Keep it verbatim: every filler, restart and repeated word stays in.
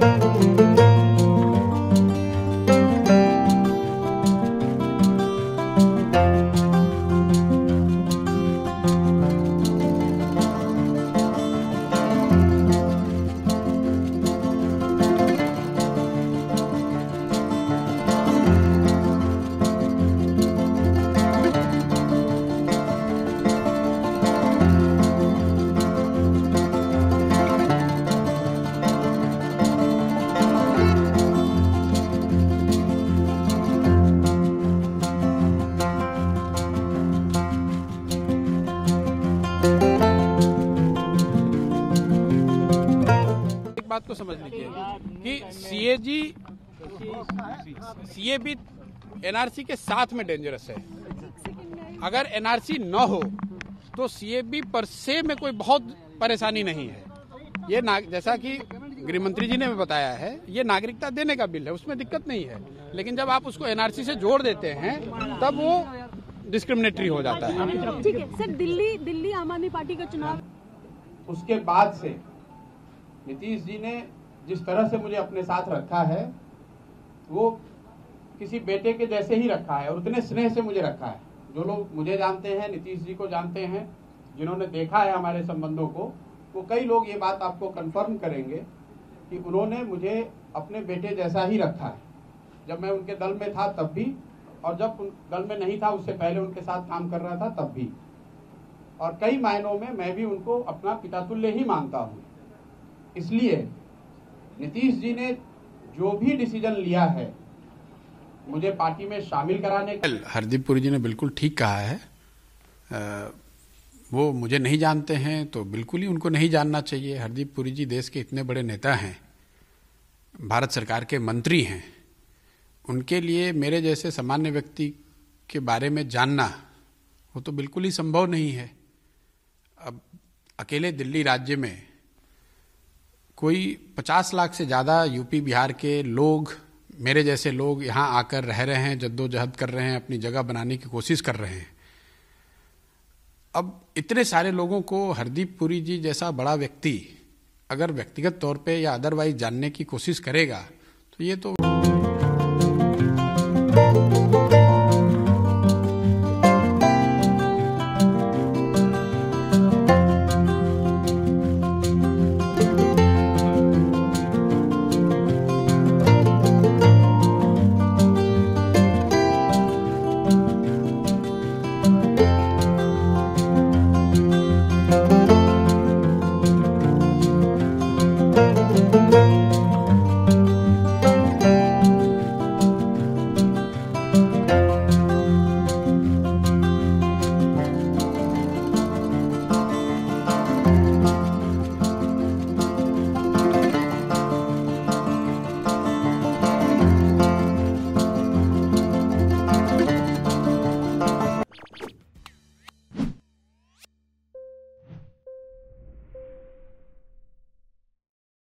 बात को समझ लीजिए कि सीएजी सीएबी एनआरसी के साथ में डेंजरस है। अगर एनआरसी न हो तो सीएबी पर से में कोई बहुत परेशानी नहीं है। ये जैसा कि गृह मंत्री जी ने भी बताया है, ये नागरिकता देने का बिल है, उसमें दिक्कत नहीं है। लेकिन जब आप उसको एनआरसी से जोड़ देते हैं तब वो डिस्क्रिमिनेटरी हो जाता है। ठीक है सर, दिल्ली दिल्ली आम आदमी पार्टी का चुनाव, उसके बाद से नीतीश जी ने जिस तरह से मुझे अपने साथ रखा है वो किसी बेटे के जैसे ही रखा है और उतने स्नेह से मुझे रखा है। जो लोग मुझे जानते हैं, नीतीश जी को जानते हैं, जिन्होंने देखा है हमारे संबंधों को, वो कई लोग ये बात आपको कंफर्म करेंगे कि उन्होंने मुझे अपने बेटे जैसा ही रखा है। जब मैं उनके दल में था तब भी, और जब उन दल में नहीं था उससे पहले उनके साथ काम कर रहा था तब भी। और कई मायनों में मैं भी उनको अपना पितातुल्य ही मानता हूँ। इसलिए नीतीश जी ने जो भी डिसीजन लिया है मुझे पार्टी में शामिल कराने का, हरदीप पुरी जी ने बिल्कुल ठीक कहा है। आ, वो मुझे नहीं जानते हैं तो बिल्कुल ही उनको नहीं जानना चाहिए। हरदीप पुरी जी देश के इतने बड़े नेता हैं, भारत सरकार के मंत्री हैं, उनके लिए मेरे जैसे सामान्य व्यक्ति के बारे में जानना वो तो बिल्कुल ही संभव नहीं है। अब अकेले दिल्ली राज्य में कोई पचास लाख से ज़्यादा यूपी बिहार के लोग, मेरे जैसे लोग यहाँ आकर रह रहे हैं, जद्दोजहद कर रहे हैं, अपनी जगह बनाने की कोशिश कर रहे हैं। अब इतने सारे लोगों को हरदीप पुरी जी जैसा बड़ा व्यक्ति अगर व्यक्तिगत तौर पे या अदरवाइज जानने की कोशिश करेगा तो ये तो